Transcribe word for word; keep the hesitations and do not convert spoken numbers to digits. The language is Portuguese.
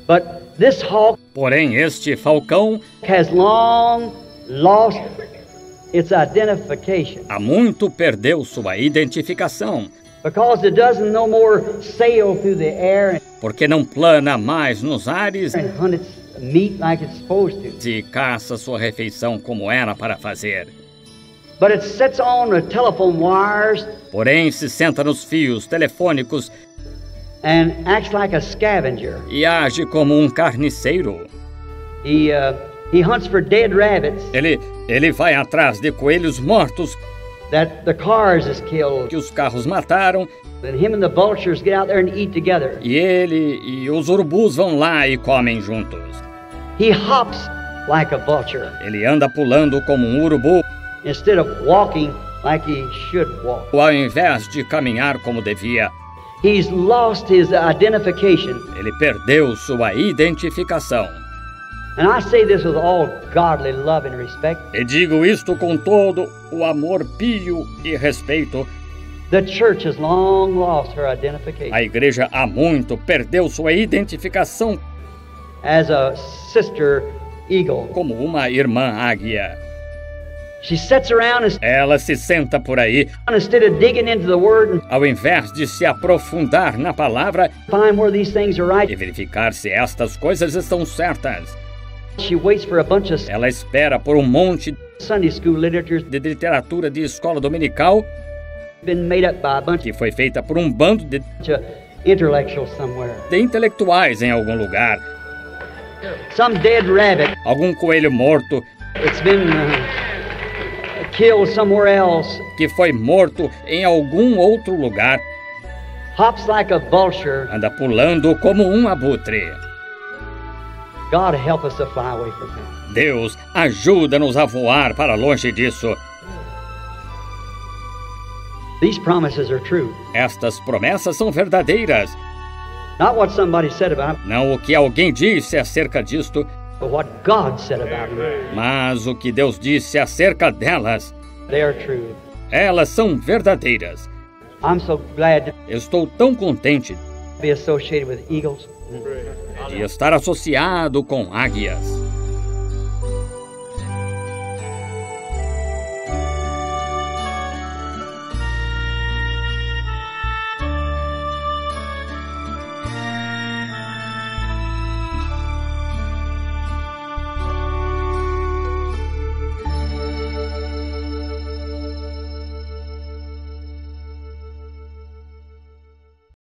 But this hawk Porém, este falcão has long lost its identification há muito perdeu sua identificação, because it doesn't no more sail through the air porque não plana mais nos ares and hunt its meat like it's supposed to. e caça sua refeição como era para fazer. But it sits on the telephone wires Porém, se senta nos fios telefônicos and acts like a scavenger. e age como um carniceiro. He uh, he hunts for dead rabbits Ele, ele vai atrás de coelhos mortos that the cars has killed, que os carros mataram, and him and the vultures get out there and eat together. e ele e os urubus vão lá e comem juntos. He hops like a vulture Ele anda pulando como um urubu, instead of walking like he should walk. ao invés de caminhar como devia. He's lost his identification. Ele perdeu sua identificação. And I say this with all godly love and respect. E digo isto com todo o amor pio e respeito. The church has long lost her identification A igreja há muito perdeu sua identificação as a sister eagle. como uma irmã águia. She sits around and Ela se senta por aí, instead of digging into the word and ao invés de se aprofundar na palavra find where these things are e right, verificar se estas coisas estão certas, she waits for a bunch of ela espera por um monte Sunday school literatures de literatura de escola dominical been made up by a bunch que foi feita por um bando de, of intellectuals somewhere. de intelectuais em algum lugar. Some dead rabbit Algum coelho morto that's been uh, killed somewhere else que foi morto em algum outro lugar hops like a vulture. anda pulando como um abutre. God help us to fly away from him. Deus, ajuda-nos a voar para longe disso. These promises are true. Estas promessas são verdadeiras. Not what somebody said about them, Não o que alguém disse acerca disto, but what God said about them. mas o que Deus disse acerca delas. They are true. Elas são verdadeiras. I'm so glad to Estou tão contente be associated with eagles. de estar associado com águias.